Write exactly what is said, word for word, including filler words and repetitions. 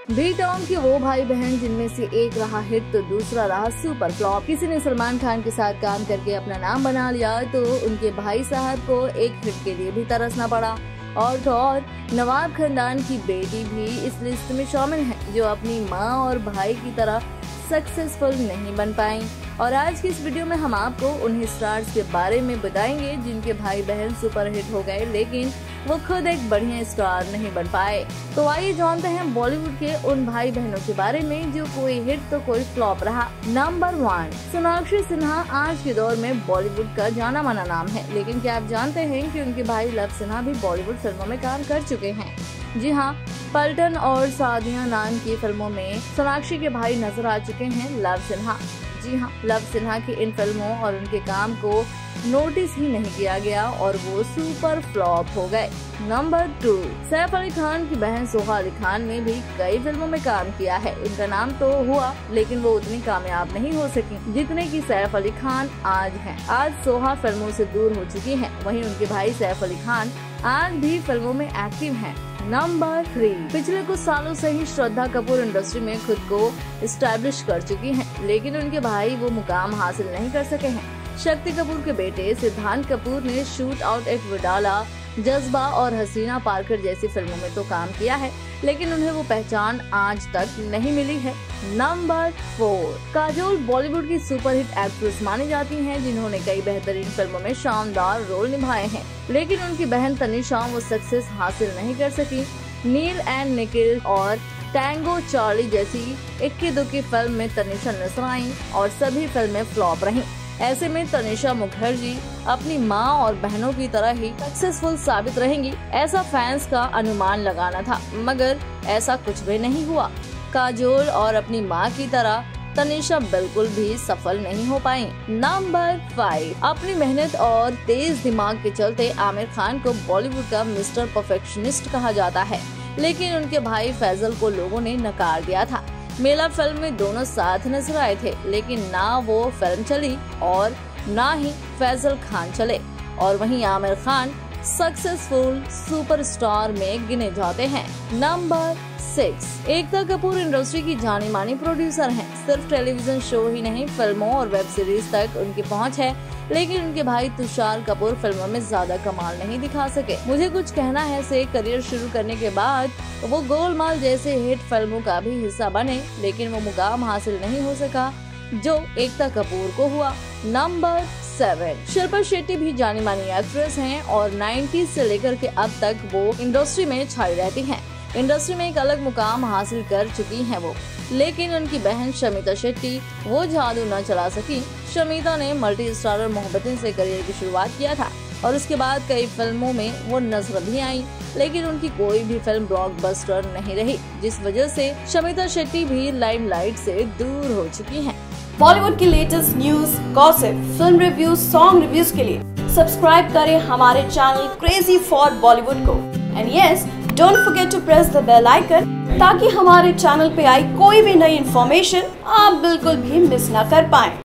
B Tom की वो भाई बहन जिनमें से एक रहा हिट तो दूसरा रहा सुपर फ्लॉप। किसी ने सलमान खान के साथ काम करके अपना नाम बना लिया तो उनके भाई साहब को एक हिट के लिए भी तरसना पड़ा। और तो और नवाब खानदान की बेटी भी इस लिस्ट में शामिल है जो अपनी माँ और भाई की तरह सक्सेसफुल नहीं बन पाई। और आज की इस वीडियो में हम आपको उन स्टार्स के बारे में बताएंगे जिनके भाई बहन सुपर हिट हो गए लेकिन वो खुद एक बढ़िया स्टार नहीं बन पाए। तो आइए जानते हैं बॉलीवुड के उन भाई बहनों के बारे में जो कोई हिट तो कोई फ्लॉप रहा। नंबर वन, सोनाक्षी सिन्हा आज के दौर में बॉलीवुड का जाना माना नाम है, लेकिन क्या आप जानते हैं कि उनके भाई लव सिन्हा भी बॉलीवुड फिल्मों में काम कर चुके हैं। जी हाँ, पलटन और सादिया नाम की फिल्मों में सोनाक्षी के भाई नजर आ चुके हैं लव सिन्हा। जी हाँ, लव सिन्हा की इन फिल्मों और उनके काम को नोटिस ही नहीं किया गया और वो सुपर फ्लॉप हो गए। नंबर टू, सैफ अली खान की बहन सोहा अली खान ने भी कई फिल्मों में काम किया है। इनका नाम तो हुआ लेकिन वो उतनी कामयाब नहीं हो सकी जितने की सैफ अली खान आज हैं। आज सोहा फिल्मों से दूर हो चुकी हैं, वहीं उनके भाई सैफ अली खान आज भी फिल्मों में एक्टिव हैं। नंबर थ्री, पिछले कुछ सालों से ही श्रद्धा कपूर इंडस्ट्री में खुद को इस्टेब्लिश कर चुकी हैं, लेकिन उनके भाई वो मुकाम हासिल नहीं कर सके हैं। शक्ति कपूर के बेटे सिद्धांत कपूर ने शूट आउट एट वडाला, जज्बा और हसीना पारकर जैसी फिल्मों में तो काम किया है लेकिन उन्हें वो पहचान आज तक नहीं मिली है। नंबर फोर, काजोल बॉलीवुड की सुपरहिट एक्ट्रेस मानी जाती हैं जिन्होंने कई बेहतरीन फिल्मों में शानदार रोल निभाए हैं, लेकिन उनकी बहन तनिषा वो सक्सेस हासिल नहीं कर सकी। नील एंड निखिल और टैंगो चार्ली जैसी इक्की दुक्की फिल्म में तनिषा नजर आई और सभी फिल्में फ्लॉप रहीं। ऐसे में तनिषा मुखर्जी अपनी माँ और बहनों की तरह ही सक्सेसफुल साबित रहेंगी, ऐसा फैंस का अनुमान लगाना था, मगर ऐसा कुछ भी नहीं हुआ। काजोल और अपनी माँ की तरह तनिषा बिल्कुल भी सफल नहीं हो पाई। नंबर फाइव, अपनी मेहनत और तेज दिमाग के चलते आमिर खान को बॉलीवुड का मिस्टर परफेक्शनिस्ट कहा जाता है, लेकिन उनके भाई फैजल को लोगों ने नकार दिया था। मेला फिल्म में दोनों साथ नजर आए थे लेकिन ना वो फिल्म चली और ना ही फैजल खान चले। और वहीं आमिर खान सक्सेसफुल सुपरस्टार में गिने जाते हैं। Number six, Ekta Kapoor industry की जानी मानी प्रोड्यूसर हैं। सिर्फ टेलीविजन शो ही नहीं, फिल्मों और वेब सीरीज तक उनकी पहुंच है, लेकिन उनके भाई तुषार कपूर फिल्मों में ज्यादा कमाल नहीं दिखा सके। मुझे कुछ कहना है से करियर शुरू करने के बाद वो गोलमाल जैसे हिट फिल्मों का भी हिस्सा बने, लेकिन वो मुकाम हासिल नहीं हो सका जो एकता कपूर को हुआ। नंबर सेवन, शिल्पा शेट्टी भी जानी मानी एक्ट्रेस हैं और नाइन्टीज से लेकर के अब तक वो इंडस्ट्री में छाई रहती हैं। इंडस्ट्री में एक अलग मुकाम हासिल कर चुकी हैं वो, लेकिन उनकी बहन शमिता शेट्टी वो जादू न चला सकी। शमिता ने मल्टी स्टारर मोहब्बतें से करियर की शुरुआत किया था और उसके बाद कई फिल्मों में वो नजर भी आई, लेकिन उनकी कोई भी फिल्म ब्लॉकबस्टर नहीं रही, जिस वजह से शमिता शेट्टी भी लाइमलाइट से दूर हो चुकी हैं। बॉलीवुड की latest news, gossip, film reviews, song reviews के लिए सब्सक्राइब करें हमारे चैनल क्रेजी फॉर बॉलीवुड को। And yes, don't forget to press the bell icon ताकि हमारे चैनल पे आई कोई भी नई इन्फॉर्मेशन आप बिल्कुल भी मिस ना कर पाएं।